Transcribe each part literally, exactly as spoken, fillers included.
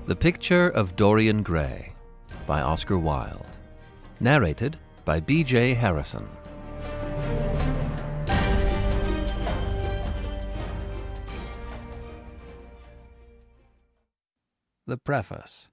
The Picture of Dorian Gray by Oscar Wilde. Narrated by B J Harrison. The Preface.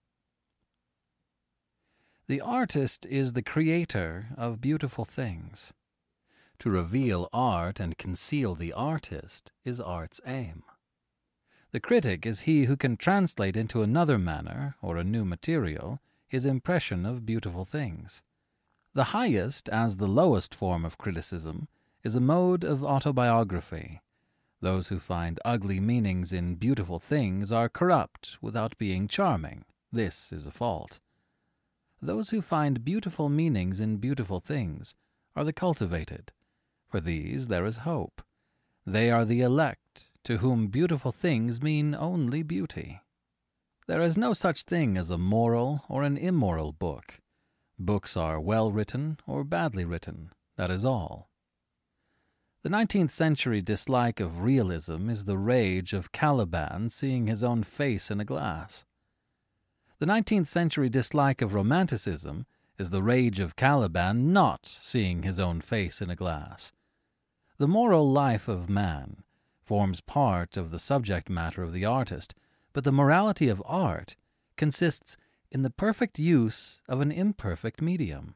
The artist is the creator of beautiful things. To reveal art and conceal the artist is art's aim. The critic is he who can translate into another manner, or a new material, his impression of beautiful things. The highest, as the lowest form of criticism, is a mode of autobiography. Those who find ugly meanings in beautiful things are corrupt without being charming. This is a fault. Those who find beautiful meanings in beautiful things are the cultivated. For these there is hope. They are the elect, to whom beautiful things mean only beauty. There is no such thing as a moral or an immoral book. Books are well written or badly written, that is all. The nineteenth century dislike of realism is the rage of Caliban seeing his own face in a glass. The nineteenth century dislike of romanticism is the rage of Caliban not seeing his own face in a glass. The moral life of man forms part of the subject matter of the artist, but the morality of art consists in the perfect use of an imperfect medium.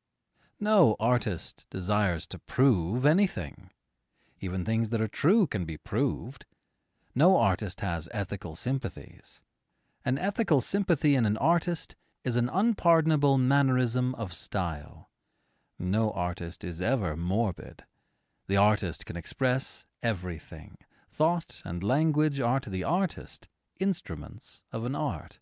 No artist desires to prove anything. Even things that are true can be proved. No artist has ethical sympathies. An ethical sympathy in an artist is an unpardonable mannerism of style. No artist is ever morbid. The artist can express everything. Thought and language are to the artist instruments of an art.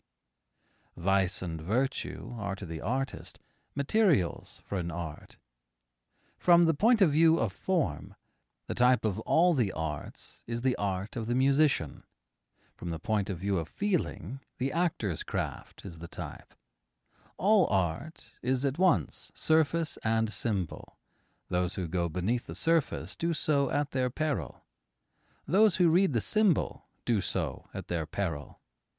Vice and virtue are to the artist materials for an art. From the point of view of form, the type of all the arts is the art of the musician. From the point of view of feeling, the actor's craft is the type. All art is at once surface and symbol. Those who go beneath the surface do so at their peril. Those who read the symbol do so at their peril.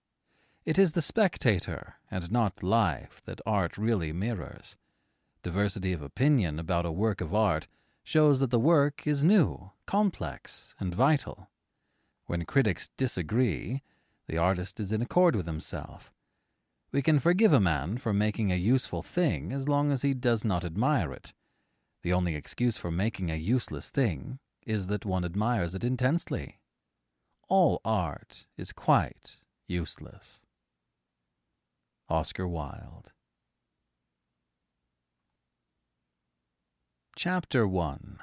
It is the spectator and not life that art really mirrors. Diversity of opinion about a work of art shows that the work is new, complex, and vital. When critics disagree, the artist is in accord with himself. We can forgive a man for making a useful thing as long as he does not admire it. The only excuse for making a useless thing is that one admires it intensely. All art is quite useless. Oscar Wilde. Chapter one.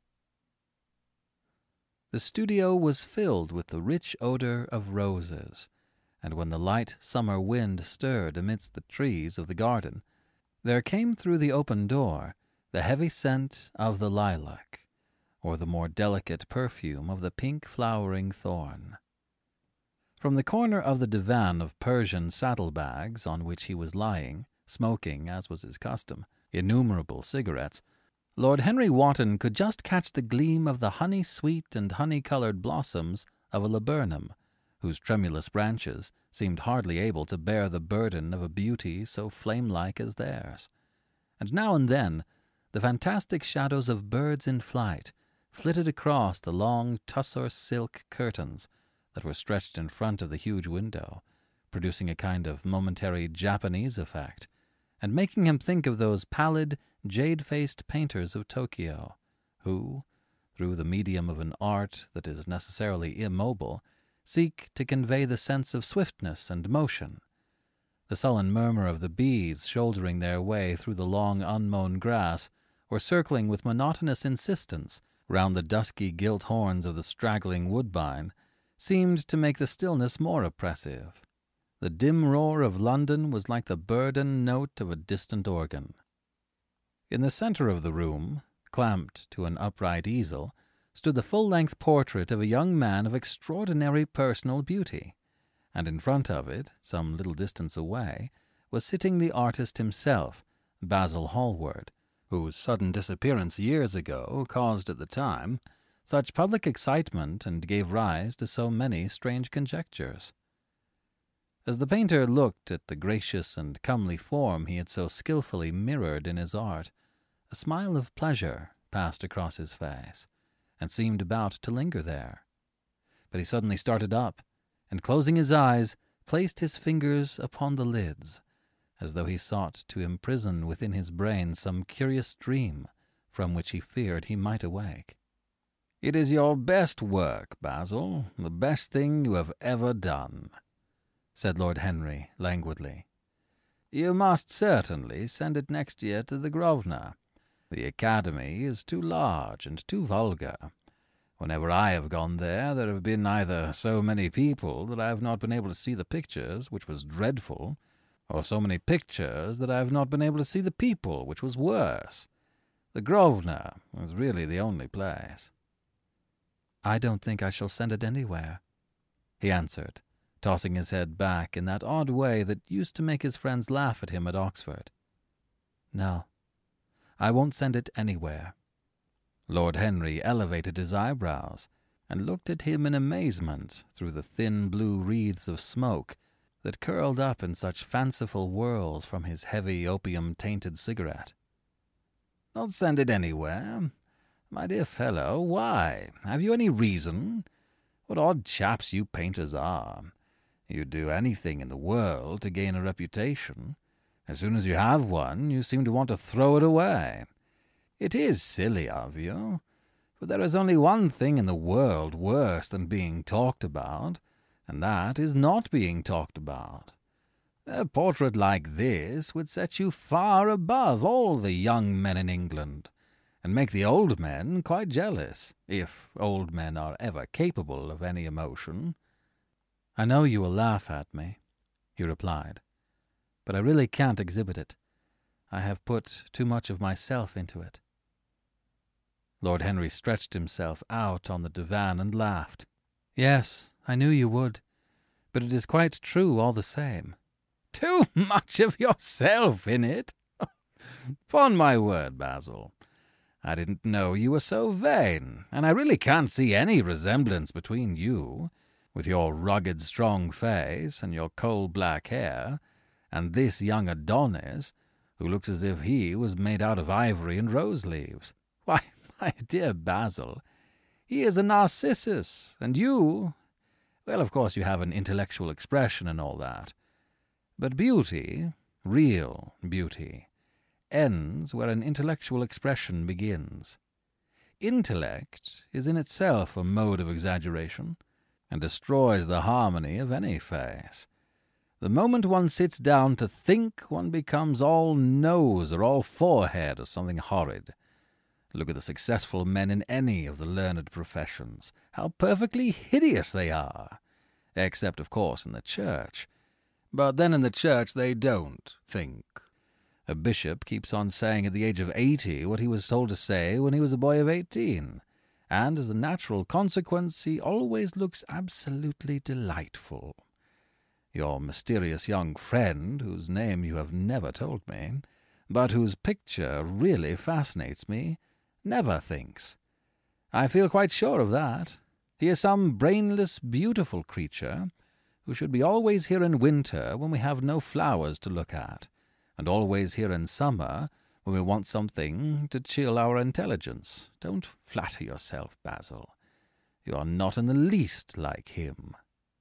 The studio was filled with the rich odor of roses, and when the light summer wind stirred amidst the trees of the garden, there came through the open door the heavy scent of the lilac, or the more delicate perfume of the pink flowering thorn. From the corner of the divan of Persian saddlebags on which he was lying, smoking, as was his custom, innumerable cigarettes, Lord Henry Wotton could just catch the gleam of the honey-sweet and honey-colored blossoms of a laburnum, whose tremulous branches seemed hardly able to bear the burden of a beauty so flame-like as theirs. And now and then the fantastic shadows of birds in flight flitted across the long tussor silk curtains that were stretched in front of the huge window, producing a kind of momentary Japanese effect, and making him think of those pallid, jade-faced painters of Tokyo, who, through the medium of an art that is necessarily immobile, seek to convey the sense of swiftness and motion. The sullen murmur of the bees shouldering their way through the long unmown grass, or circling with monotonous insistence round the dusky gilt horns of the straggling woodbine, seemed to make the stillness more oppressive. The dim roar of London was like the burden note of a distant organ. In the center of the room, clamped to an upright easel, stood the full-length portrait of a young man of extraordinary personal beauty, and in front of it, some little distance away, was sitting the artist himself, Basil Hallward, whose sudden disappearance years ago caused at the time such public excitement and gave rise to so many strange conjectures. As the painter looked at the gracious and comely form he had so skilfully mirrored in his art, a smile of pleasure passed across his face, and seemed about to linger there. But he suddenly started up, and closing his eyes, placed his fingers upon the lids, as though he sought to imprison within his brain some curious dream from which he feared he might awake. "It is your best work, Basil, the best thing you have ever done," said Lord Henry languidly. "You must certainly send it next year to the Grosvenor. The Academy is too large and too vulgar. Whenever I have gone there, there have been either so many people that I have not been able to see the pictures, which was dreadful, or so many pictures that I have not been able to see the people, which was worse. The Grosvenor is really the only place." "I don't think I shall send it anywhere," he answered, tossing his head back in that odd way that used to make his friends laugh at him at Oxford. "No, I won't send it anywhere." Lord Henry elevated his eyebrows and looked at him in amazement through the thin blue wreaths of smoke that curled up in such fanciful whirls from his heavy opium-tainted cigarette. "Not send it anywhere? My dear fellow, why? Have you any reason? What odd chaps you painters are. You'd do anything in the world to gain a reputation. As soon as you have one, you seem to want to throw it away. It is silly of you, for there is only one thing in the world worse than being talked about, and that is not being talked about. A portrait like this would set you far above all the young men in England, and make the old men quite jealous, if old men are ever capable of any emotion." "I know you will laugh at me," he replied, "but I really can't exhibit it. I have put too much of myself into it." Lord Henry stretched himself out on the divan and laughed. "Yes, I knew you would, but it is quite true all the same." "Too much of yourself in it? Upon my word, Basil, I didn't know you were so vain, and I really can't see any resemblance between you, with your rugged, strong face and your coal-black hair, and this young Adonis, who looks as if he was made out of ivory and rose-leaves. Why, my dear Basil, he is a Narcissus, and you— well, of course you have an intellectual expression and all that. But beauty, real beauty, ends where an intellectual expression begins. Intellect is in itself a mode of exaggeration, and destroys the harmony of any face. The moment one sits down to think, one becomes all nose or all forehead or something horrid. Look at the successful men in any of the learned professions. How perfectly hideous they are! Except, of course, in the church. But then in the church they don't think. A bishop keeps on saying at the age of eighty what he was told to say when he was a boy of eighteen, and as a natural consequence he always looks absolutely delightful. Your mysterious young friend, whose name you have never told me, but whose picture really fascinates me, never thinks. I feel quite sure of that. He is some brainless, beautiful creature who should be always here in winter when we have no flowers to look at, and always here in summer when we want something to chill our intelligence. Don't flatter yourself, Basil. You are not in the least like him."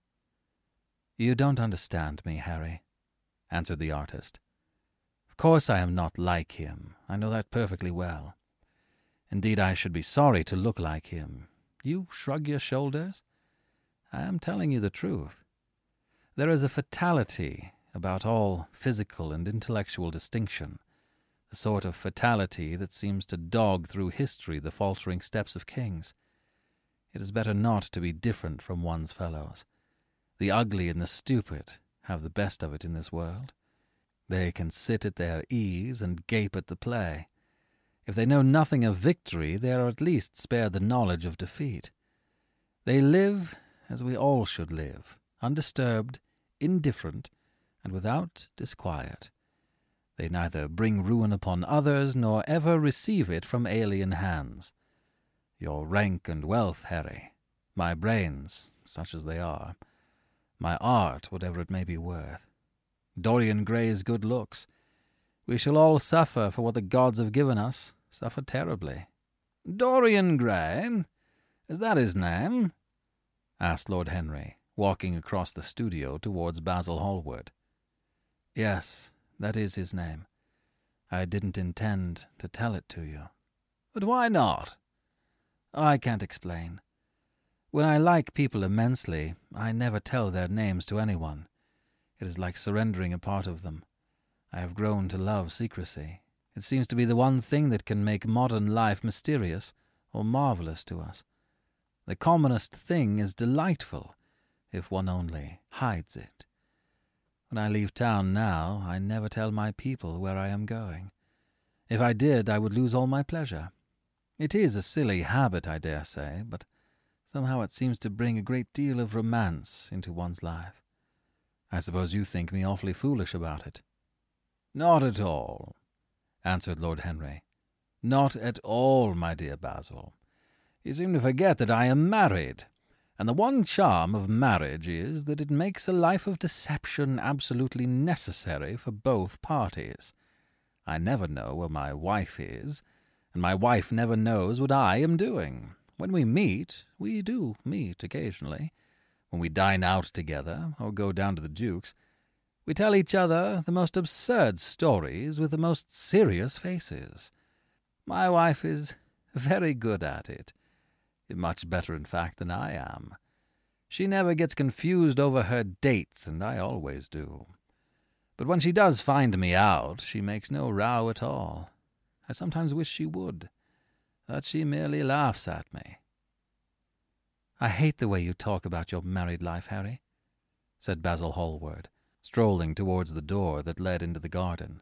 "You don't understand me, Harry," answered the artist. "Of course I am not like him. I know that perfectly well. Indeed, I should be sorry to look like him. You shrug your shoulders? I am telling you the truth. There is a fatality about all physical and intellectual distinction, the sort of fatality that seems to dog through history the faltering steps of kings. It is better not to be different from one's fellows. The ugly and the stupid have the best of it in this world. They can sit at their ease and gape at the play. If they know nothing of victory, they are at least spared the knowledge of defeat. They live as we all should live, undisturbed, indifferent, and without disquiet. They neither bring ruin upon others, nor ever receive it from alien hands. Your rank and wealth, Harry, my brains, such as they are, My art, whatever it may be worth. Dorian Gray's good looks. We shall all suffer for what the gods have given us, suffer terribly." "Dorian Gray? Is that his name?" asked Lord Henry, walking across the studio towards Basil Hallward. "Yes, that is his name. I didn't intend to tell it to you." "But why not?" "I can't explain. When I like people immensely, I never tell their names to anyone. It is like surrendering a part of them. I have grown to love secrecy. It seems to be the one thing that can make modern life mysterious or marvelous to us. The commonest thing is delightful, if one only hides it. When I leave town now, I never tell my people where I am going. If I did, I would lose all my pleasure. It is a silly habit, I dare say, but somehow it seems to bring a great deal of romance into one's life. I suppose you think me awfully foolish about it." "Not at all," answered Lord Henry. "Not at all, my dear Basil. You seem to forget that I am married, and the one charm of marriage is that it makes a life of deception absolutely necessary for both parties. I never know where my wife is, and my wife never knows what I am doing. When we meet, we do meet occasionally. When we dine out together, or go down to the Duke's, we tell each other the most absurd stories with the most serious faces. My wife is very good at it. Much better, in fact, than I am. She never gets confused over her dates, and I always do. But when she does find me out, she makes no row at all. I sometimes wish she would, but she merely laughs at me." "I hate the way you talk about your married life, Harry," said Basil Hallward, strolling towards the door that led into the garden.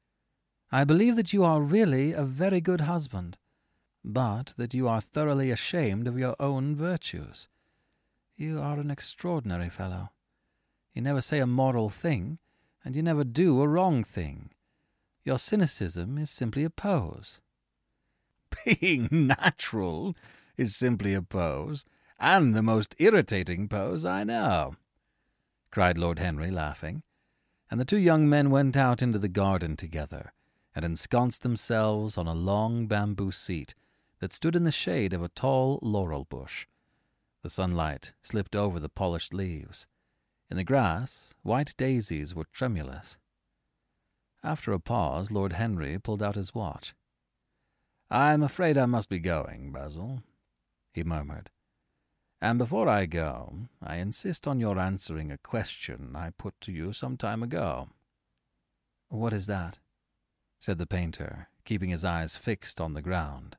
"I believe that you are really a very good husband, but that you are thoroughly ashamed of your own virtues. You are an extraordinary fellow. You never say a moral thing, and you never do a wrong thing. Your cynicism is simply a pose." "Being natural is simply a pose, and the most irritating pose I know," cried Lord Henry, laughing, and the two young men went out into the garden together and ensconced themselves on a long bamboo seat that stood in the shade of a tall laurel bush. The sunlight slipped over the polished leaves. In the grass, white daisies were tremulous. After a pause, Lord Henry pulled out his watch. "I'm afraid I must be going, Basil," he murmured. "And before I go, I insist on your answering a question I put to you some time ago." "What is that?" said the painter, keeping his eyes fixed on the ground.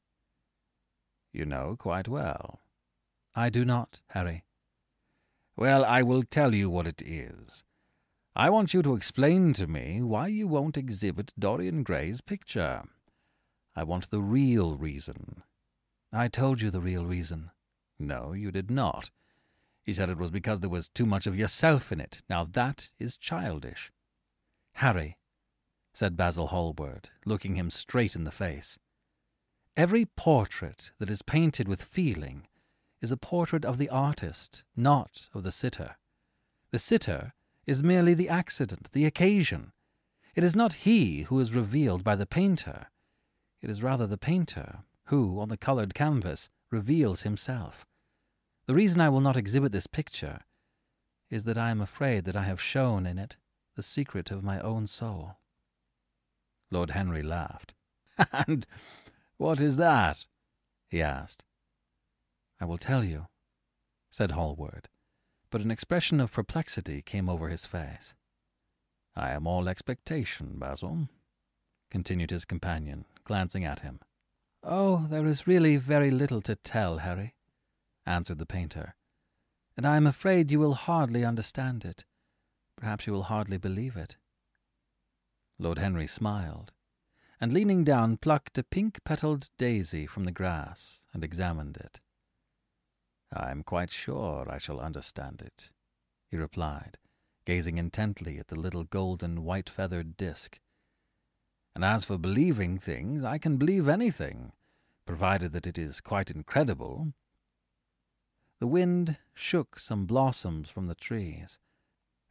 "You know quite well." "I do not, Harry." "Well, I will tell you what it is. I want you to explain to me why you won't exhibit Dorian Gray's picture. I want the real reason." "I told you the real reason." "No, you did not. You said it was because there was too much of yourself in it. Now that is childish." "Harry," said Basil Hallward, looking him straight in the face, "every portrait that is painted with feeling is a portrait of the artist, not of the sitter. The sitter is merely the accident, the occasion. It is not he who is revealed by the painter. It is rather the painter who, on the coloured canvas, reveals himself. The reason I will not exhibit this picture is that I am afraid that I have shown in it the secret of my own soul." Lord Henry laughed. "And what is that?" he asked. "I will tell you," said Hallward, but an expression of perplexity came over his face. "I am all expectation, Basil," continued his companion, glancing at him. "Oh, there is really very little to tell, Harry," answered the painter, "and I am afraid you will hardly understand it. Perhaps you will hardly believe it." Lord Henry smiled, and leaning down plucked a pink-petalled daisy from the grass and examined it. "I am quite sure I shall understand it," he replied, gazing intently at the little golden white-feathered disk. "And as for believing things, I can believe anything, provided that it is quite incredible." The wind shook some blossoms from the trees,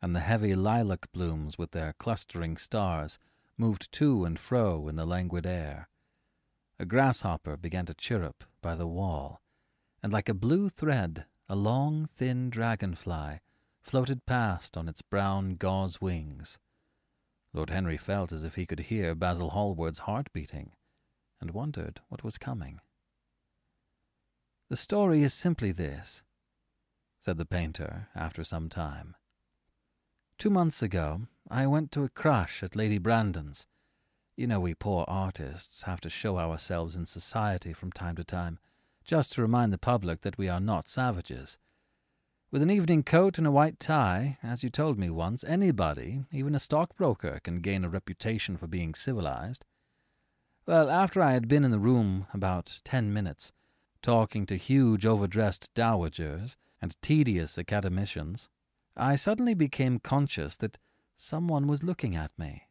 and the heavy lilac blooms with their clustering stars moved to and fro in the languid air. A grasshopper began to chirrup by the wall, and like a blue thread a long, thin dragonfly floated past on its brown gauze wings. Lord Henry felt as if he could hear Basil Hallward's heart beating, and wondered what was coming. "The story is simply this," said the painter after some time. "Two months ago I went to a crush at Lady Brandon's. You know we poor artists have to show ourselves in society from time to time, just to remind the public that we are not savages. With an evening coat and a white tie, as you told me once, anybody, even a stockbroker, can gain a reputation for being civilized. Well, after I had been in the room about ten minutes, talking to huge overdressed dowagers and tedious academicians, I suddenly became conscious that someone was looking at me.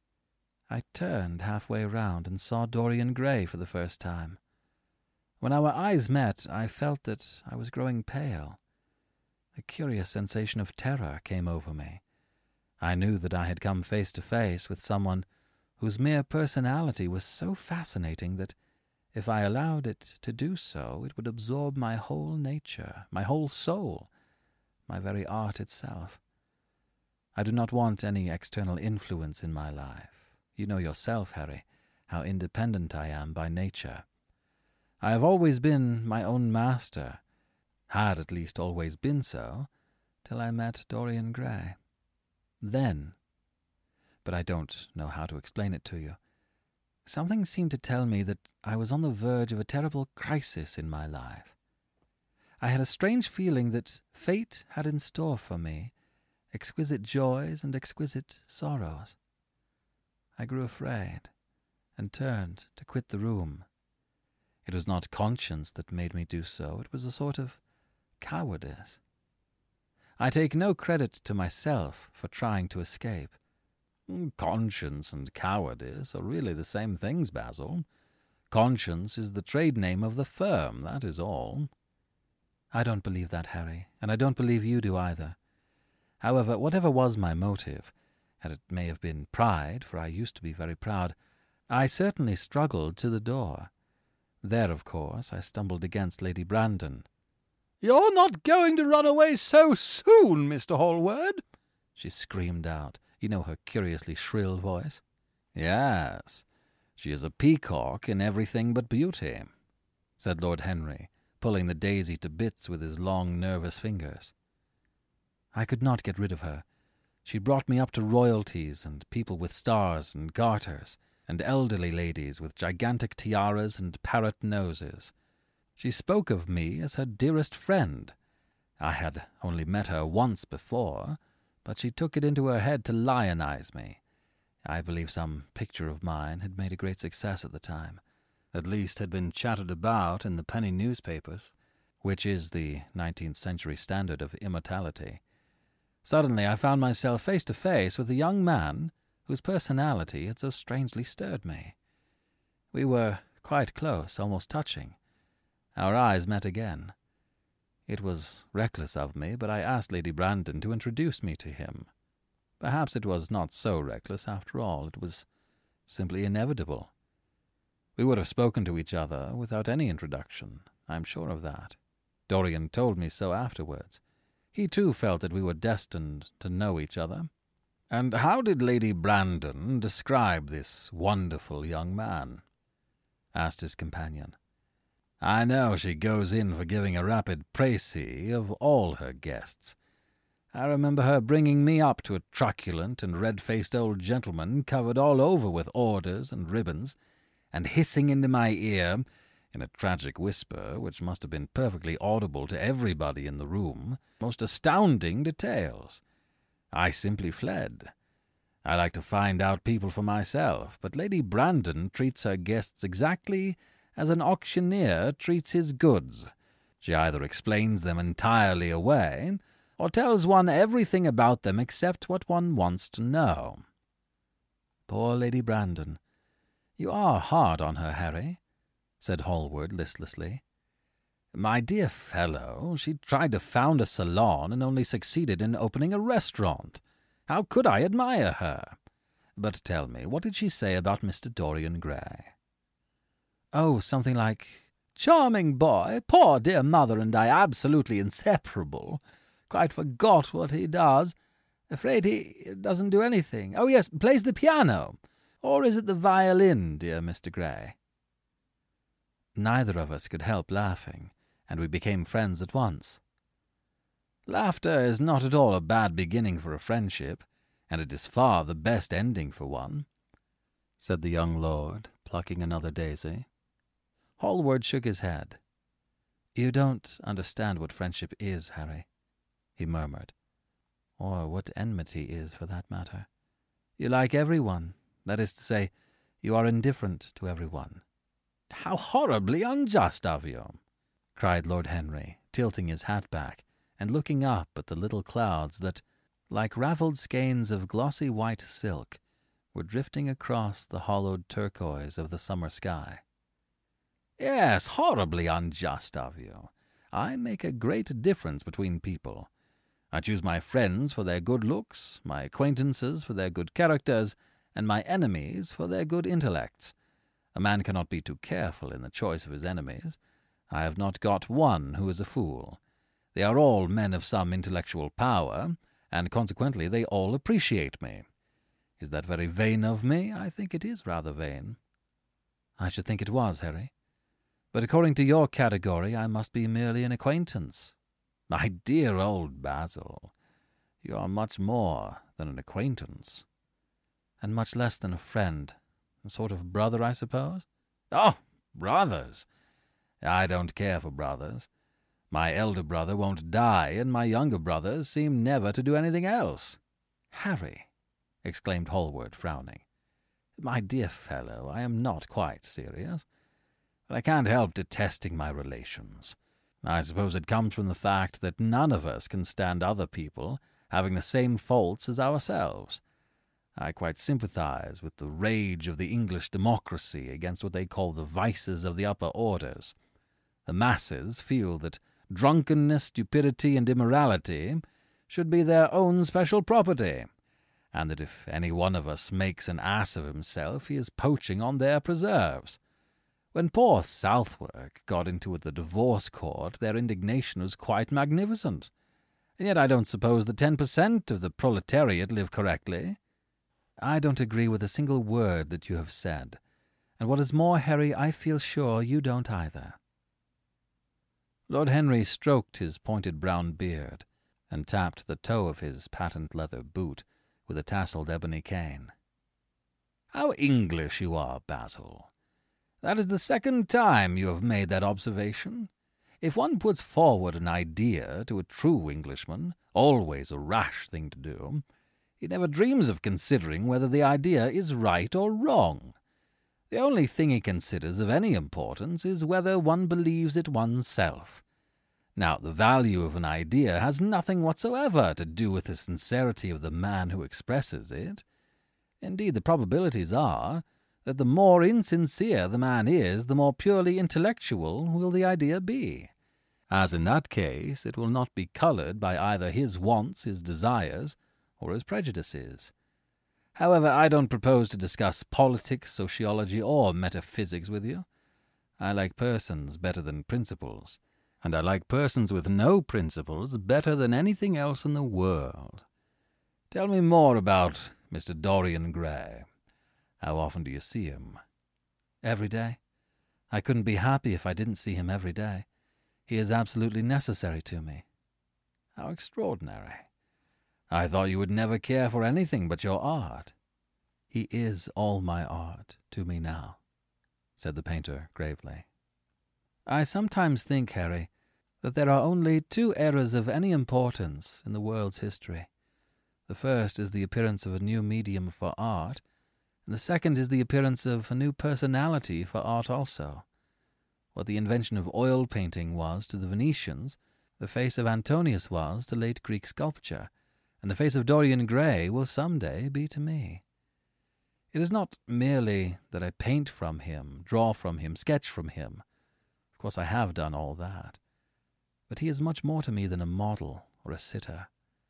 I turned halfway round and saw Dorian Gray for the first time. When our eyes met, I felt that I was growing pale. A curious sensation of terror came over me. I knew that I had come face to face with someone whose mere personality was so fascinating that, if I allowed it to do so, it would absorb my whole nature, my whole soul, my very art itself. I do not want any external influence in my life. You know yourself, Harry, how independent I am by nature. I have always been my own master, had at least always been so, till I met Dorian Gray. Then, but I don't know how to explain it to you, something seemed to tell me that I was on the verge of a terrible crisis in my life. I had a strange feeling that fate had in store for me exquisite joys and exquisite sorrows. I grew afraid, and turned to quit the room. It was not conscience that made me do so, it was a sort of cowardice. I take no credit to myself for trying to escape. Conscience and cowardice are really the same things, Basil. Conscience is the trade name of the firm, that is all. I don't believe that, Harry, and I don't believe you do either. However, whatever was my motive, and it may have been pride, for I used to be very proud, I certainly struggled to the door. There, of course, I stumbled against Lady Brandon. "You're not going to run away so soon, Mister Hallward?" she screamed out. You know her curiously shrill voice. "Yes, she is a peacock in everything but beauty," said Lord Henry, pulling the daisy to bits with his long, nervous fingers. I could not get rid of her. She brought me up to royalties and people with stars and garters, and elderly ladies with gigantic tiaras and parrot noses. She spoke of me as her dearest friend. I had only met her once before, but she took it into her head to lionize me. I believe some picture of mine had made a great success at the time, at least had been chatted about in the penny newspapers, which is the nineteenth century standard of immortality. Suddenly I found myself face to face with a young man whose personality had so strangely stirred me. We were quite close, almost touching. Our eyes met again. It was reckless of me, but I asked Lady Brandon to introduce me to him. Perhaps it was not so reckless after all. It was simply inevitable. We would have spoken to each other without any introduction. I am sure of that. Dorian told me so afterwards. He too felt that we were destined to know each other. "And how did Lady Brandon describe this wonderful young man?" asked his companion. "I know she goes in for giving a rapid précis of all her guests. I remember her bringing me up to a truculent and red-faced old gentleman covered all over with orders and ribbons, and hissing into my ear, in a tragic whisper which must have been perfectly audible to everybody in the room, most astounding details. I simply fled. I like to find out people for myself, but Lady Brandon treats her guests exactly as an auctioneer treats his goods. She either explains them entirely away, or tells one everything about them except what one wants to know." "Poor Lady Brandon. You are hard on her, Harry," said Hallward listlessly. My dear fellow, she tried to found a salon and only succeeded in opening a restaurant. How could I admire her? But tell me, what did she say about Mister Dorian Gray?" "Oh, something like, 'Charming boy, poor dear mother and I absolutely inseparable. Quite forgot what he does. Afraid he doesn't do anything. Oh, yes, plays the piano. Or is it the violin, dear Mister Gray?'" Neither of us could help laughing, and we became friends at once. "Laughter is not at all a bad beginning for a friendship, and it is far the best ending for one," said the young lord, plucking another daisy. Hallward shook his head. "You don't understand what friendship is, Harry," he murmured, "or what enmity is, for that matter. You like everyone, that is to say, you are indifferent to everyone." "How horribly unjust of you!" cried Lord Henry, tilting his hat back and looking up at the little clouds that, like ravelled skeins of glossy white silk, were drifting across the hollowed turquoise of the summer sky. "Yes, horribly unjust of you. I make a great difference between people. I choose my friends for their good looks, my acquaintances for their good characters, and my enemies for their good intellects. A man cannot be too careful in the choice of his enemies. I have not got one who is a fool. They are all men of some intellectual power, and consequently they all appreciate me. Is that very vain of me? I think it is rather vain." "I should think it was, Harry. But according to your category, I must be merely an acquaintance." "My dear old Basil, you are much more than an acquaintance." "And much less than a friend. A sort of brother, I suppose?" "Oh, brothers! I don't care for brothers. My elder brother won't die, and my younger brothers seem never to do anything else." "Harry!" exclaimed Hallward, frowning. "My dear fellow, I am not quite serious. But I can't help detesting my relations. I suppose it comes from the fact that none of us can stand other people having the same faults as ourselves. I quite sympathize with the rage of the English democracy against what they call the vices of the upper orders. The masses feel that drunkenness, stupidity, and immorality should be their own special property, and that if any one of us makes an ass of himself, he is poaching on their preserves. When poor Southwark got into the divorce court, their indignation was quite magnificent. And yet I don't suppose the ten per cent of the proletariat live correctly." "I don't agree with a single word that you have said. And what is more, Harry, I feel sure you don't either." Lord Henry stroked his pointed brown beard and tapped the toe of his patent leather boot with a tasselled ebony cane. "How English you are, Basil! That is the second time you have made that observation. If one puts forward an idea to a true Englishman, always a rash thing to do, he never dreams of considering whether the idea is right or wrong. The only thing he considers of any importance is whether one believes it oneself. Now, the value of an idea has nothing whatsoever to do with the sincerity of the man who expresses it. Indeed, the probabilities are that the more insincere the man is, the more purely intellectual will the idea be, as in that case it will not be coloured by either his wants, his desires, or his prejudices. However, I don't propose to discuss politics, sociology, or metaphysics with you. I like persons better than principles, and I like persons with no principles better than anything else in the world. Tell me more about Mister Dorian Gray. How often do you see him?" "Every day. I couldn't be happy if I didn't see him every day. He is absolutely necessary to me." "How extraordinary. I thought you would never care for anything but your art." "He is all my art to me now," said the painter gravely. "I sometimes think, Harry, that there are only two eras of any importance in the world's history. The first is the appearance of a new medium for art, and the second is the appearance of a new personality for art also. What the invention of oil painting was to the Venetians, the face of Antonius was to late Greek sculpture, and the face of Dorian Gray will some day be to me. It is not merely that I paint from him, draw from him, sketch from him. Of course I have done all that. But he is much more to me than a model or a sitter.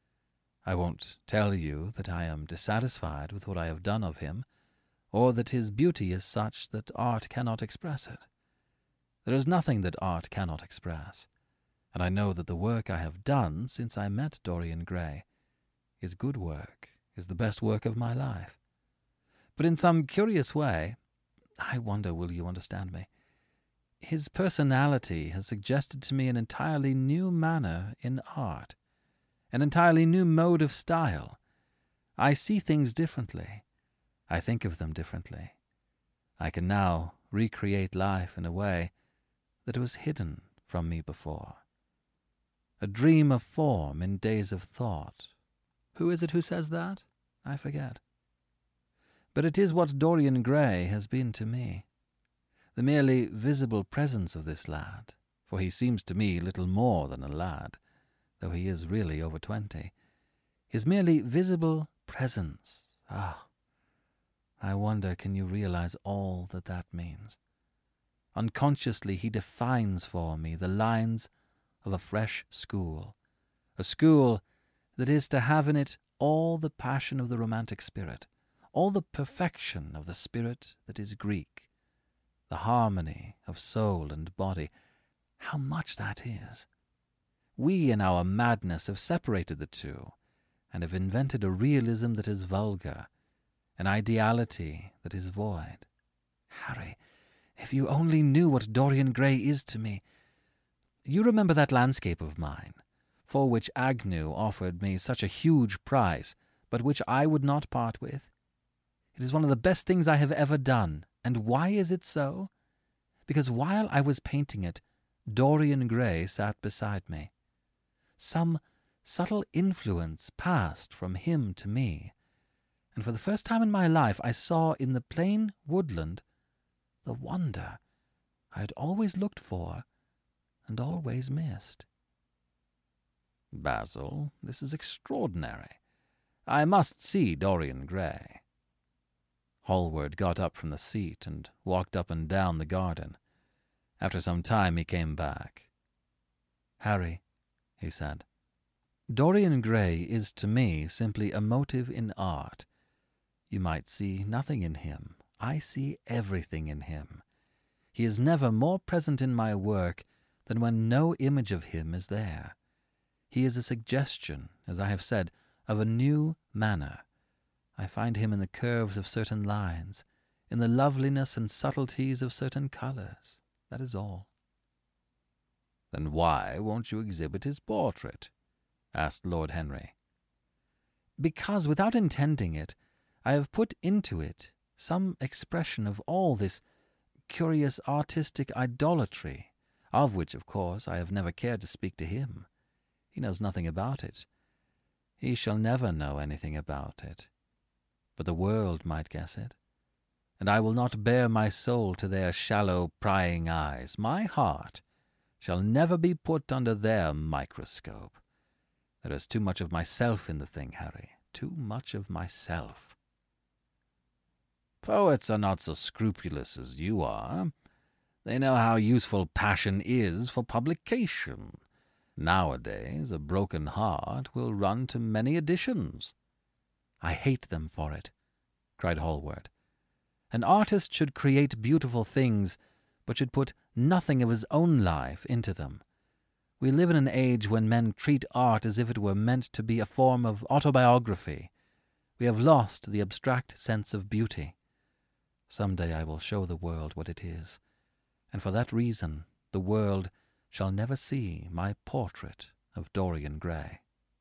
I won't tell you that I am dissatisfied with what I have done of him, or that his beauty is such that art cannot express it. There is nothing that art cannot express, and I know that the work I have done since I met Dorian Gray is good work, is the best work of my life. But in some curious way, I wonder will you understand me, his personality has suggested to me an entirely new manner in art, an entirely new mode of style. I see things differently. I think of them differently. I can now recreate life in a way that was hidden from me before. A dream of form in days of thought. Who is it who says that? I forget. But it is what Dorian Gray has been to me. The merely visible presence of this lad, for he seems to me little more than a lad, though he is really over twenty. His merely visible presence. Ah, I wonder, can you realize all that that means? Unconsciously he defines for me the lines of a fresh school, a school that is to have in it all the passion of the romantic spirit, all the perfection of the spirit that is Greek, the harmony of soul and body. How much that is! We in our madness have separated the two, and have invented a realism that is vulgar, an ideality that is void. Harry, if you only knew what Dorian Gray is to me. You remember that landscape of mine, for which Agnew offered me such a huge price, but which I would not part with? It is one of the best things I have ever done. And why is it so? Because while I was painting it, Dorian Gray sat beside me. Some subtle influence passed from him to me, and for the first time in my life I saw in the plain woodland the wonder I had always looked for and always missed. Basil, this is extraordinary. I must see Dorian Gray. Hallward got up from the seat and walked up and down the garden. After some time he came back. Harry, he said, Dorian Gray is to me simply a motive in art. You might see nothing in him. I see everything in him. He is never more present in my work than when no image of him is there. He is a suggestion, as I have said, of a new manner. I find him in the curves of certain lines, in the loveliness and subtleties of certain colours. That is all. Then why won't you exhibit his portrait? Asked Lord Henry. Because, without intending it, I have put into it some expression of all this curious artistic idolatry, of which, of course, I have never cared to speak to him. He knows nothing about it. He shall never know anything about it. But the world might guess it, and I will not bare my soul to their shallow, prying eyes. My heart shall never be put under their microscope. There is too much of myself in the thing, Harry, too much of myself. Poets are not so scrupulous as you are. They know how useful passion is for publication. Nowadays a broken heart will run to many editions. I hate them for it, cried Hallward. An artist should create beautiful things, but should put nothing of his own life into them. We live in an age when men treat art as if it were meant to be a form of autobiography. We have lost the abstract sense of beauty. Some day I will show the world what it is, and for that reason the world shall never see my portrait of Dorian Gray.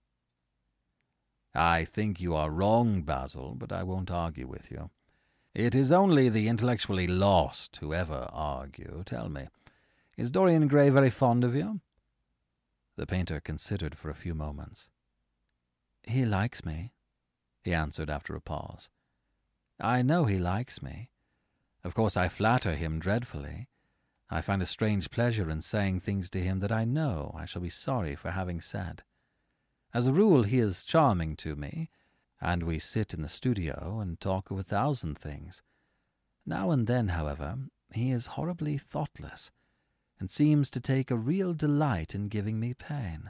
I think you are wrong, Basil, but I won't argue with you. It is only the intellectually lost who ever argue. Tell me, is Dorian Gray very fond of you? The painter considered for a few moments. He likes me, he answered after a pause. I know he likes me. Of course I flatter him dreadfully. I find a strange pleasure in saying things to him that I know I shall be sorry for having said. As a rule he is charming to me, and we sit in the studio and talk of a thousand things. Now and then, however, he is horribly thoughtless, and seems to take a real delight in giving me pain.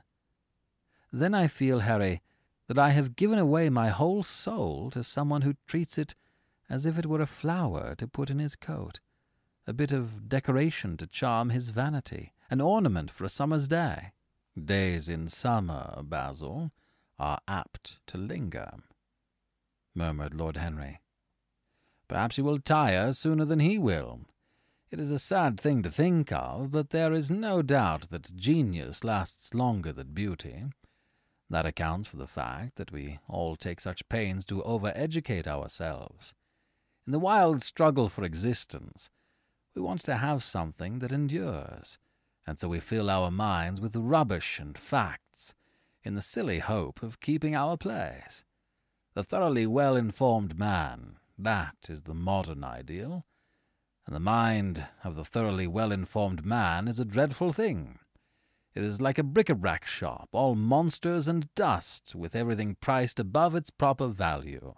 Then I feel, Harry, that I have given away my whole soul to someone who treats it as if it were a flower to put in his coat, a bit of decoration to charm his vanity, an ornament for a summer's day. Days in summer, Basil, are apt to linger, murmured Lord Henry. Perhaps you will tire sooner than he will. It is a sad thing to think of, but there is no doubt that genius lasts longer than beauty. That accounts for the fact that we all take such pains to over-educate ourselves. In the wild struggle for existence, we want to have something that endures, and so we fill our minds with rubbish and facts, in the silly hope of keeping our place. The thoroughly well-informed man, that is the modern ideal, and the mind of the thoroughly well-informed man is a dreadful thing. It is like a bric-a-brac shop, all monsters and dust, with everything priced above its proper value.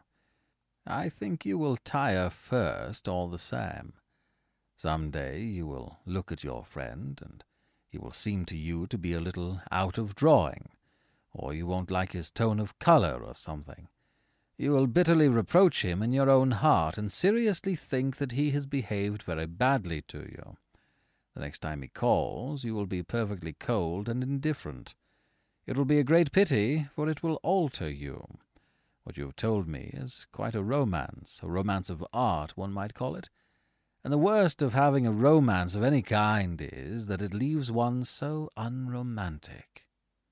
I think you will tire first, all the same. Some day you will look at your friend, and he will seem to you to be a little out of drawing, or you won't like his tone of colour or something. You will bitterly reproach him in your own heart, and seriously think that he has behaved very badly to you. The next time he calls, you will be perfectly cold and indifferent. It will be a great pity, for it will alter you. What you have told me is quite a romance, a romance of art, one might call it. And the worst of having a romance of any kind is that it leaves one so unromantic.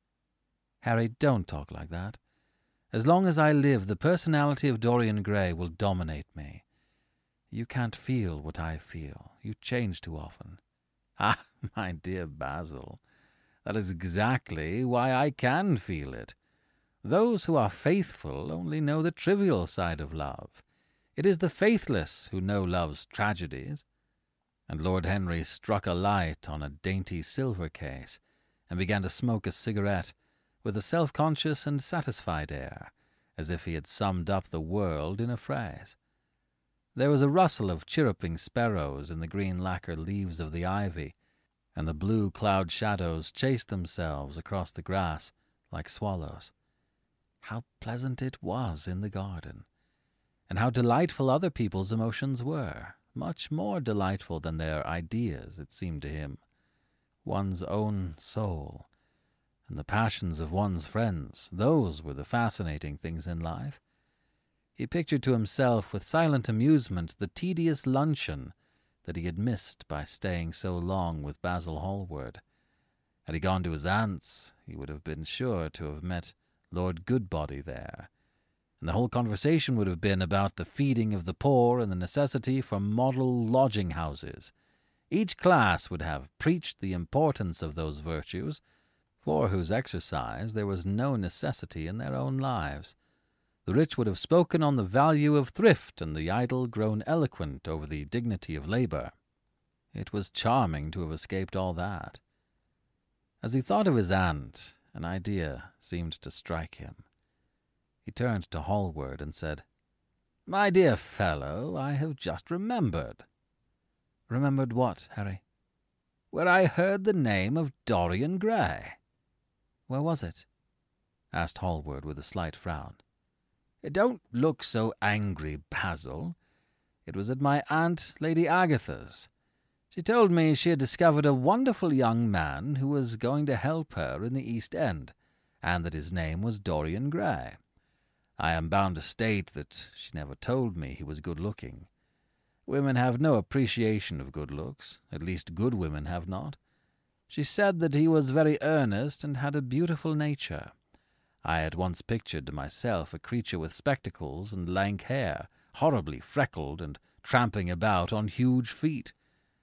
Harry, don't talk like that. As long as I live, the personality of Dorian Gray will dominate me. You can't feel what I feel. You change too often. Ah, my dear Basil, that is exactly why I can feel it. Those who are faithful only know the trivial side of love. It is the faithless who know love's tragedies. And Lord Henry struck a light on a dainty silver case, and began to smoke a cigarette with a self-conscious and satisfied air, as if he had summed up the world in a phrase. There was a rustle of chirruping sparrows in the green lacquer leaves of the ivy, and the blue cloud shadows chased themselves across the grass like swallows. How pleasant it was in the garden, and how delightful other people's emotions were, much more delightful than their ideas, it seemed to him. One's own soul, and the passions of one's friends, those were the fascinating things in life. He pictured to himself with silent amusement the tedious luncheon that he had missed by staying so long with Basil Hallward. Had he gone to his aunt's, he would have been sure to have met Lord Goodbody there, and the whole conversation would have been about the feeding of the poor and the necessity for model lodging-houses. Each class would have preached the importance of those virtues, for whose exercise there was no necessity in their own lives. The rich would have spoken on the value of thrift, and the idle grown eloquent over the dignity of labor. It was charming to have escaped all that. As he thought of his aunt, an idea seemed to strike him. He turned to Hallward and said, "My dear fellow, I have just remembered." "Remembered what, Harry?" "Where I heard the name of Dorian Gray." "Where was it?" asked Hallward with a slight frown. "Don't look so angry, Basil. It was at my aunt Lady Agatha's. She told me she had discovered a wonderful young man who was going to help her in the East End, and that his name was Dorian Gray. I am bound to state that she never told me he was good-looking. Women have no appreciation of good looks, at least good women have not. She said that he was very earnest and had a beautiful nature. I at once pictured to myself a creature with spectacles and lank hair, horribly freckled and tramping about on huge feet.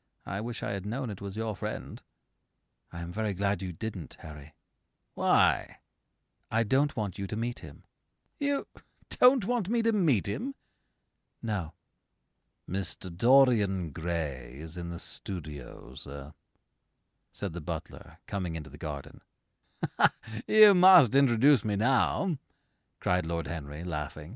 I wish I had known it was your friend." "I am very glad you didn't, Harry." "Why?" "I don't want you to meet him." "You don't want me to meet him?" "No." "Mister Dorian Gray is in the studio, sir," said the butler, coming into the garden. "You must introduce me now," cried Lord Henry, laughing.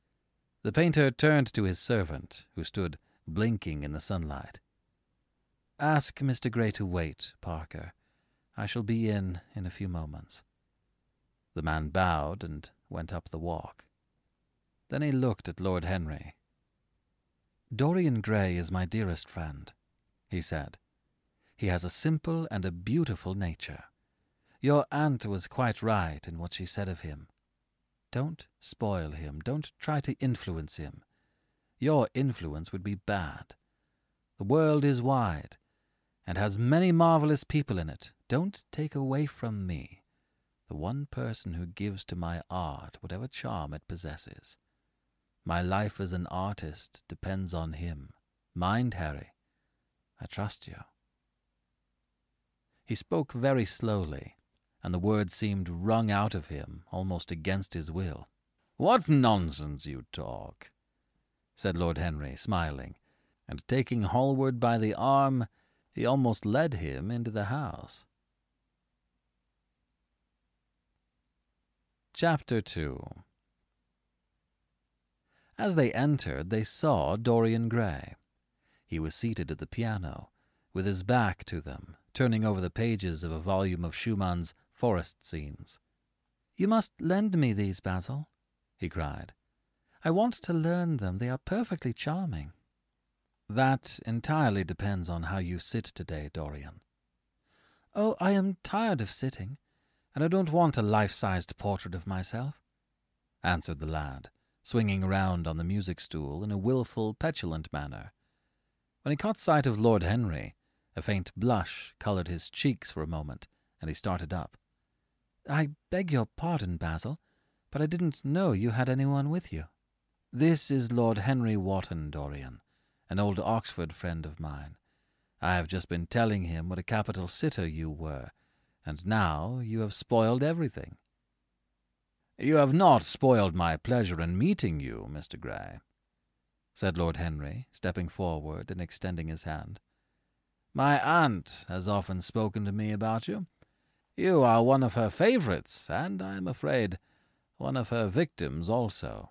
The painter turned to his servant, who stood blinking in the sunlight. Ask Mister Gray to wait, Parker. I shall be in in a few moments." The man bowed and went up the walk. Then he looked at Lord Henry. "Dorian Gray is my dearest friend," he said. "He has a simple and a beautiful nature. Your aunt was quite right in what she said of him. Don't spoil him. Don't try to influence him. Your influence would be bad. The world is wide, and has many marvelous people in it. Don't take away from me the one person who gives to my art whatever charm it possesses. My life as an artist depends on him. Mind, Harry, I trust you." He spoke very slowly, and the words seemed wrung out of him almost against his will. "What nonsense you talk," said Lord Henry, smiling, and taking Hallward by the arm, he almost led him into the house. Chapter two. As they entered, they saw Dorian Gray. He was seated at the piano, with his back to them, turning over the pages of a volume of Schumann's Forest Scenes. "You must lend me these, Basil," he cried. "I want to learn them. They are perfectly charming." "That entirely depends on how you sit today, Dorian." "Oh, I am tired of sitting, and I don't want a life-sized portrait of myself," answered the lad, swinging round on the music-stool in a wilful, petulant manner. When he caught sight of Lord Henry, a faint blush coloured his cheeks for a moment, and he started up. "I beg your pardon, Basil, but I didn't know you had anyone with you." "This is Lord Henry Wotton, Dorian, an old Oxford friend of mine. I have just been telling him what a capital sitter you were, and now you have spoiled everything." "You have not spoiled my pleasure in meeting you, Mister Gray," said Lord Henry, stepping forward and extending his hand. "My aunt has often spoken to me about you. You are one of her favourites, and, I am afraid, one of her victims also."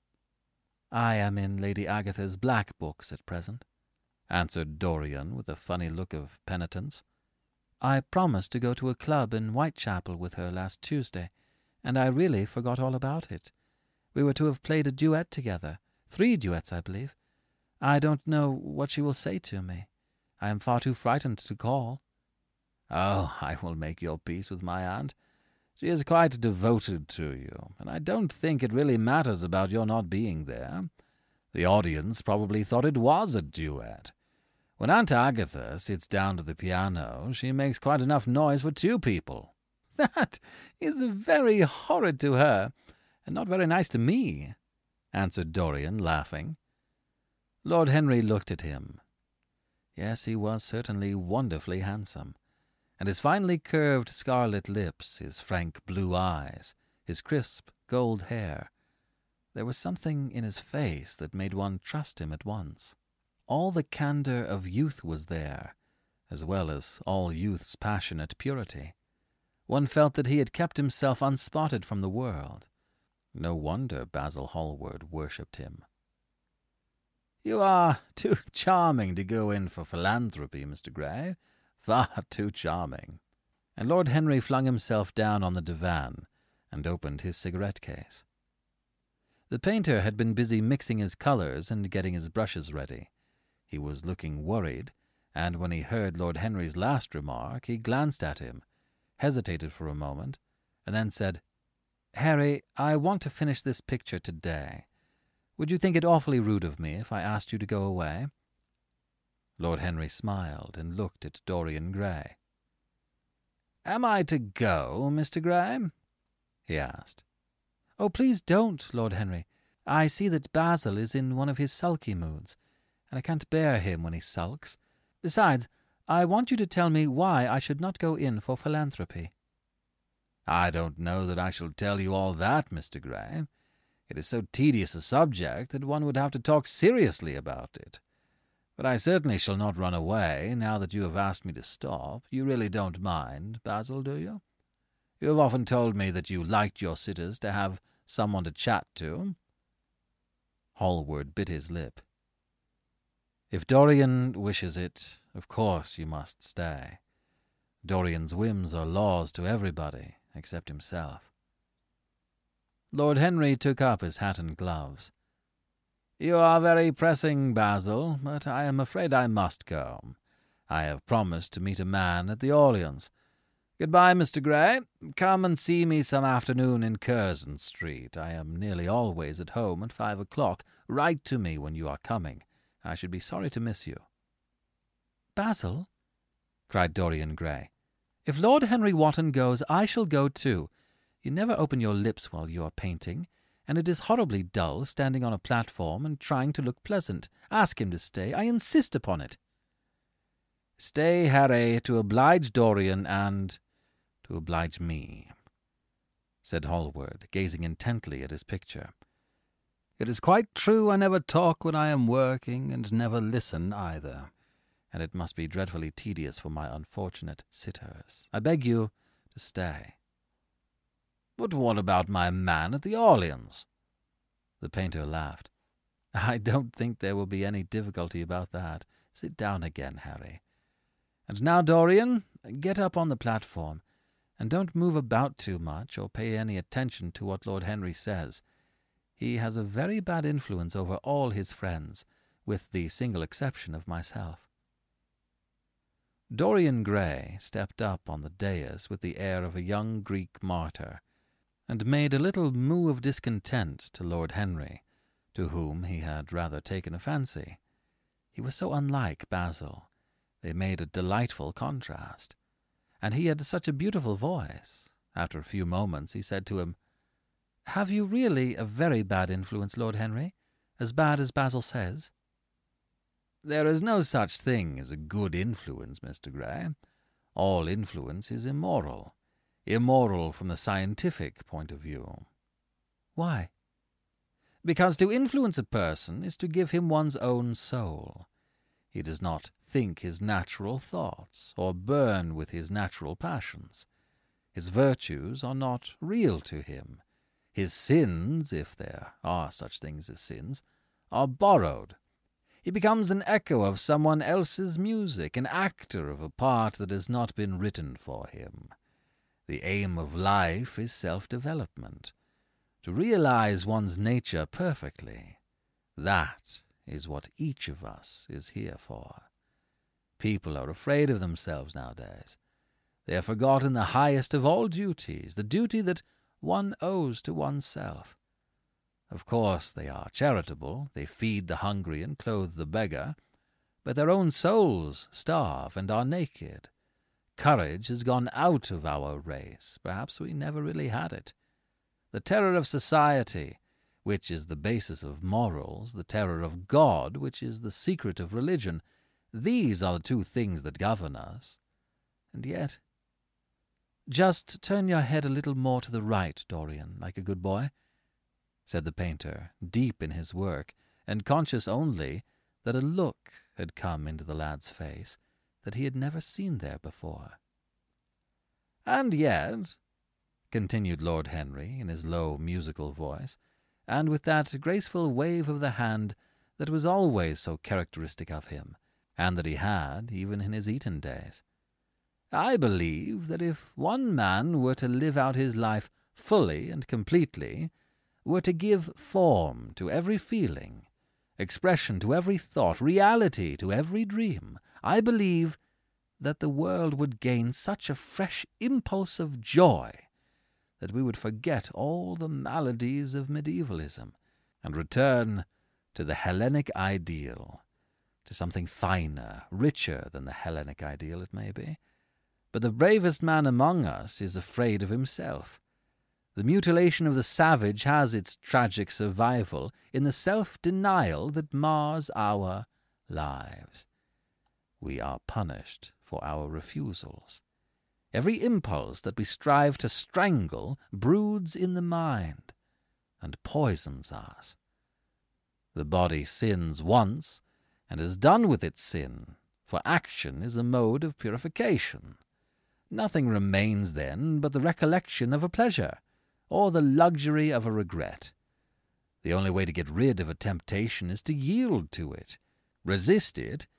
"I am in Lady Agatha's black books at present," answered Dorian with a funny look of penitence. "I promised to go to a club in Whitechapel with her last Tuesday, and I really forgot all about it. We were to have played a duet together, three duets, I believe. I don't know what she will say to me. I am far too frightened to call." "Oh, I will make your peace with my aunt. She is quite devoted to you, and I don't think it really matters about your not being there. The audience probably thought it was a duet. When Aunt Agatha sits down to the piano, she makes quite enough noise for two people." "That is very horrid to her, and not very nice to me," answered Dorian, laughing. Lord Henry looked at him. Yes, he was certainly wonderfully handsome, and his finely curved scarlet lips, his frank blue eyes, his crisp gold hair. There was something in his face that made one trust him at once. All the candour of youth was there, as well as all youth's passionate purity. One felt that he had kept himself unspotted from the world. No wonder Basil Hallward worshipped him. "You are too charming to go in for philanthropy, Mister Gray. Far too charming." And Lord Henry flung himself down on the divan and opened his cigarette-case. The painter had been busy mixing his colours and getting his brushes ready. He was looking worried, and when he heard Lord Henry's last remark, he glanced at him, hesitated for a moment, and then said, "Harry, I want to finish this picture today. Would you think it awfully rude of me if I asked you to go away?" Lord Henry smiled and looked at Dorian Gray. "Am I to go, Mister Gray?" he asked. "Oh, please don't, Lord Henry. I see that Basil is in one of his sulky moods, and I can't bear him when he sulks. Besides, I want you to tell me why I should not go in for philanthropy." "I don't know that I shall tell you all that, Mister Gray. It is so tedious a subject that one would have to talk seriously about it. But I certainly shall not run away, now that you have asked me to stop. You really don't mind, Basil, do you? You have often told me that you liked your sitters to have someone to chat to." Hallward bit his lip. "If Dorian wishes it, of course you must stay. Dorian's whims are laws to everybody except himself." Lord Henry took up his hat and gloves. "You are very pressing, Basil, but I am afraid I must go. I have promised to meet a man at the Orleans. Goodbye, Mister Gray. Come and see me some afternoon in Curzon Street. I am nearly always at home at five o'clock. Write to me when you are coming. I should be sorry to miss you." "Basil," cried Dorian Gray, "if Lord Henry Wotton goes, I shall go too. You never open your lips while you are painting, and it is horribly dull standing on a platform and trying to look pleasant. Ask him to stay. I insist upon it." "Stay, Harry, to oblige Dorian and to oblige me," said Hallward, gazing intently at his picture. "It is quite true I never talk when I am working, and never listen either, and it must be dreadfully tedious for my unfortunate sitters. I beg you to stay." "But what about my man at the Orleans?" The painter laughed. "I don't think there will be any difficulty about that. Sit down again, Harry. And now, Dorian, get up on the platform, and don't move about too much or pay any attention to what Lord Henry says. He has a very bad influence over all his friends, with the single exception of myself." Dorian Gray stepped up on the dais with the air of a young Greek martyr, and made a little moue of discontent to Lord Henry, to whom he had rather taken a fancy. He was so unlike Basil. They made a delightful contrast. And he had such a beautiful voice. After a few moments he said to him, "Have you really a very bad influence, Lord Henry? As bad as Basil says?" "There is no such thing as a good influence, Mister Gray. All influence is immoral. Immoral from the scientific point of view." "Why?" "Because to influence a person is to give him one's own soul. He does not think his natural thoughts, or burn with his natural passions. His virtues are not real to him. His sins, if there are such things as sins, are borrowed. He becomes an echo of someone else's music, an actor of a part that has not been written for him. The aim of life is self-development, to realize one's nature perfectly. That is what each of us is here for. People are afraid of themselves nowadays. They have forgotten the highest of all duties, the duty that one owes to oneself. Of course they are charitable, they feed the hungry and clothe the beggar, but their own souls starve and are naked. Courage has gone out of our race. Perhaps we never really had it. The terror of society, which is the basis of morals, the terror of God, which is the secret of religion, these are the two things that govern us. And yet— "Just turn your head a little more to the right, Dorian, like a good boy," said the painter, deep in his work, and conscious only that a look had come into the lad's face that he had never seen there before. "And yet," continued Lord Henry in his low musical voice, and with that graceful wave of the hand that was always so characteristic of him, and that he had even in his Eton days, "I believe that if one man were to live out his life fully and completely, were to give form to every feeling, expression to every thought, reality to every dream, I believe that the world would gain such a fresh impulse of joy that we would forget all the maladies of medievalism and return to the Hellenic ideal, to something finer, richer than the Hellenic ideal, it may be. But the bravest man among us is afraid of himself. The mutilation of the savage has its tragic survival in the self-denial that mars our lives. We are punished for our refusals. Every impulse that we strive to strangle broods in the mind and poisons us. The body sins once and is done with its sin, for action is a mode of purification. Nothing remains then but the recollection of a pleasure, or the luxury of a regret. The only way to get rid of a temptation is to yield to it, resist it,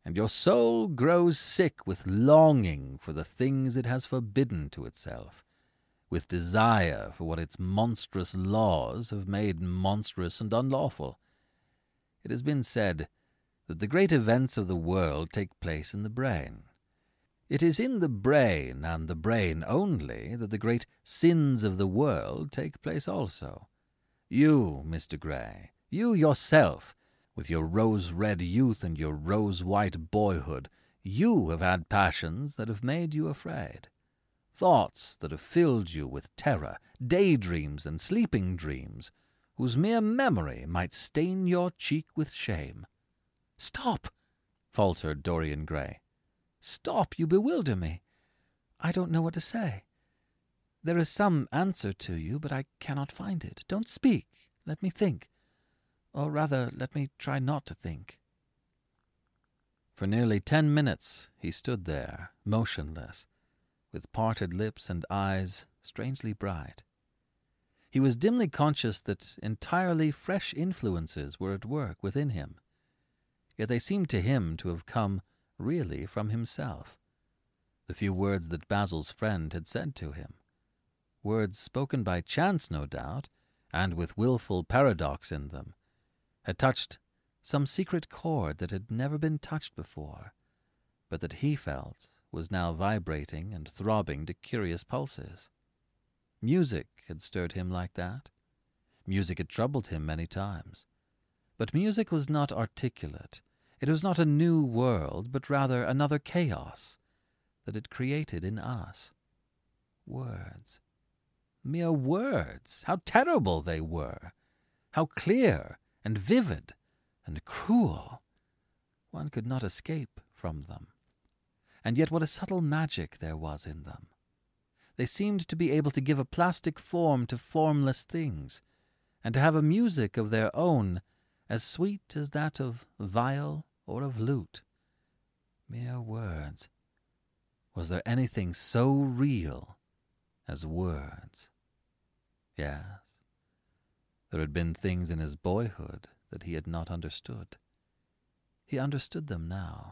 and your soul grows sick with longing for the things it has forbidden to itself, with desire for what its monstrous laws have made monstrous and unlawful. It has been said that the great events of the world take place in the brain. It is in the brain, and the brain only, that the great sins of the world take place also. You, Mister Gray, you yourself, with your rose-red youth and your rose-white boyhood, you have had passions that have made you afraid, thoughts that have filled you with terror, daydreams and sleeping dreams, whose mere memory might stain your cheek with shame. "Stop!" faltered Dorian Gray. "Stop, you bewilder me. I don't know what to say. There is some answer to you, but I cannot find it. Don't speak. Let me think. Or rather, let me try not to think." For nearly ten minutes he stood there, motionless, with parted lips and eyes strangely bright. He was dimly conscious that entirely fresh influences were at work within him, yet they seemed to him to have come really from himself. The few words that Basil's friend had said to him, words spoken by chance, no doubt, and with wilful paradox in them, had touched some secret chord that had never been touched before, but that he felt was now vibrating and throbbing to curious pulses. Music had stirred him like that. Music had troubled him many times. But music was not articulate. It was not a new world, but rather another chaos that it created in us. Words. Mere words. How terrible they were! How clear and vivid and cruel! One could not escape from them. And yet what a subtle magic there was in them. They seemed to be able to give a plastic form to formless things, and to have a music of their own as sweet as that of viol or of lute. Mere words. Was there anything so real as words? Yes. There had been things in his boyhood that he had not understood. He understood them now.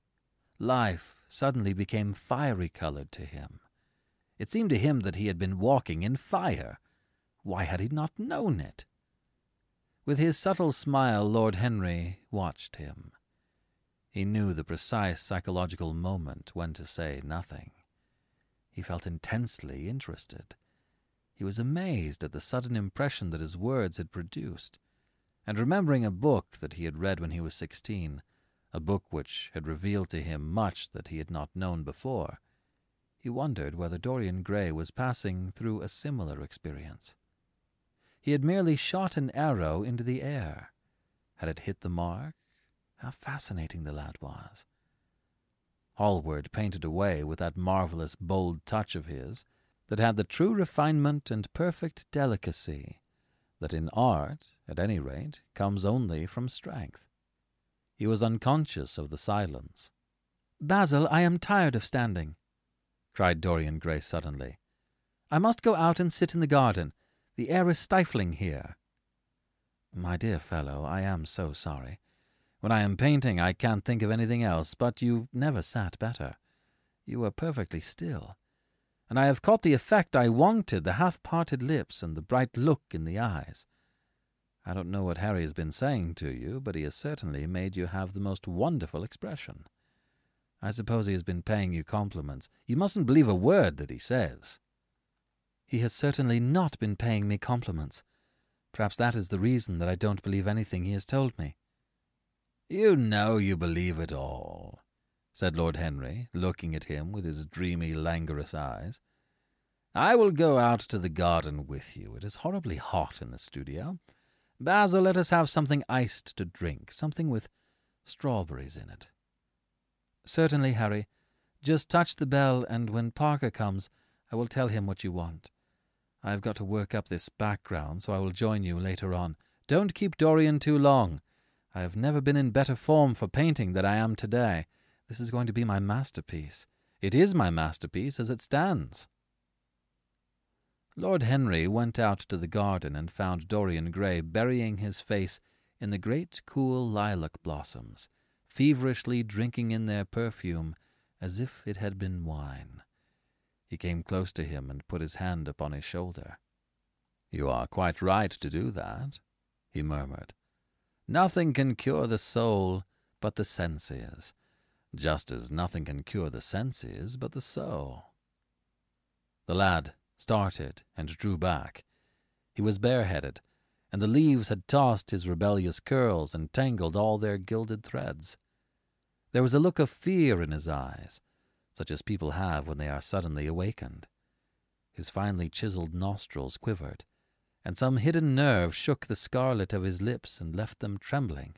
Life suddenly became fiery-colored to him. It seemed to him that he had been walking in fire. Why had he not known it? With his subtle smile, Lord Henry watched him. He knew the precise psychological moment when to say nothing. He felt intensely interested. He was amazed at the sudden impression that his words had produced, and remembering a book that he had read when he was sixteen, a book which had revealed to him much that he had not known before, he wondered whether Dorian Gray was passing through a similar experience. He had merely shot an arrow into the air. Had it hit the mark? How fascinating the lad was. Hallward painted away with that marvelous bold touch of his that had the true refinement and perfect delicacy that in art, at any rate, comes only from strength. He was unconscious of the silence. "Basil, I am tired of standing," cried Dorian Gray suddenly. "I must go out and sit in the garden. The air is stifling here." "My dear fellow, I am so sorry. When I am painting, I can't think of anything else, but you never sat better. You were perfectly still, and I have caught the effect I wanted, the half-parted lips and the bright look in the eyes. I don't know what Harry has been saying to you, but he has certainly made you have the most wonderful expression. I suppose he has been paying you compliments. You mustn't believe a word that he says." "He has certainly not been paying me compliments. Perhaps that is the reason that I don't believe anything he has told me." "You know you believe it all," said Lord Henry, looking at him with his dreamy, languorous eyes. "I will go out to the garden with you. It is horribly hot in the studio. Basil, let us have something iced to drink, something with strawberries in it." "Certainly, Harry. Just touch the bell, and when Parker comes, I will tell him what you want. I have got to work up this background, so I will join you later on. Don't keep Dorian too long. I have never been in better form for painting than I am today. This is going to be my masterpiece. It is my masterpiece as it stands." Lord Henry went out to the garden and found Dorian Gray burying his face in the great cool lilac blossoms, feverishly drinking in their perfume as if it had been wine. He came close to him and put his hand upon his shoulder. "You are quite right to do that," he murmured. "Nothing can cure the soul but the senses, just as nothing can cure the senses but the soul." The lad started and drew back. He was bareheaded, and the leaves had tossed his rebellious curls and tangled all their gilded threads. There was a look of fear in his eyes, such as people have when they are suddenly awakened. His finely chiseled nostrils quivered, and some hidden nerve shook the scarlet of his lips and left them trembling.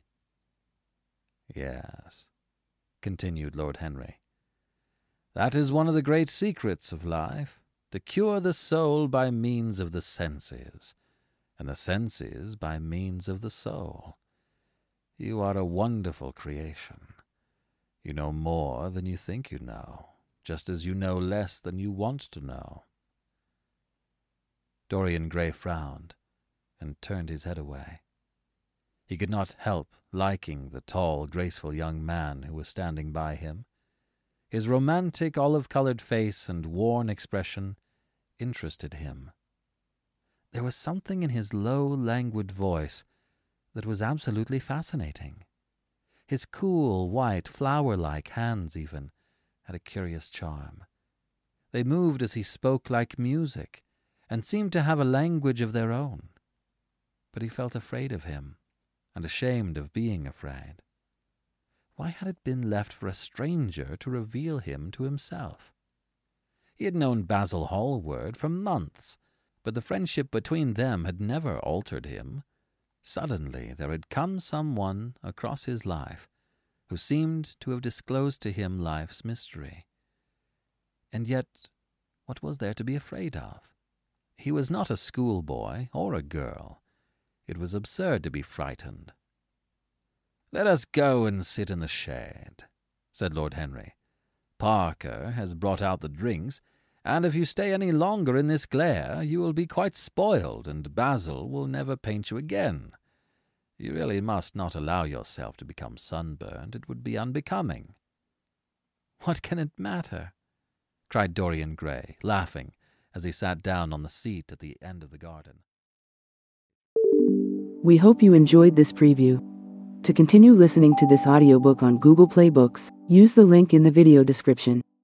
"Yes," continued Lord Henry, "that is one of the great secrets of life, to cure the soul by means of the senses, and the senses by means of the soul. You are a wonderful creation. You know more than you think you know, just as you know less than you want to know." Dorian Gray frowned and turned his head away. He could not help liking the tall, graceful young man who was standing by him. His romantic olive-colored face and worn expression interested him. There was something in his low, languid voice that was absolutely fascinating. His cool, white, flower-like hands, even, had a curious charm. They moved as he spoke like music, and seemed to have a language of their own. But he felt afraid of him, and ashamed of being afraid. Why had it been left for a stranger to reveal him to himself? He had known Basil Hallward for months, but the friendship between them had never altered him. Suddenly there had come someone across his life who seemed to have disclosed to him life's mystery. And yet, what was there to be afraid of? He was not a schoolboy or a girl. It was absurd to be frightened. "Let us go and sit in the shade," said Lord Henry. "Parker has brought out the drinks, and if you stay any longer in this glare, you will be quite spoiled, and Basil will never paint you again. You really must not allow yourself to become sunburned. It would be unbecoming." "What can it matter?" cried Dorian Gray, laughing, as he sat down on the seat at the end of the garden. We hope you enjoyed this preview. To continue listening to this audiobook on Google Play Books, use the link in the video description.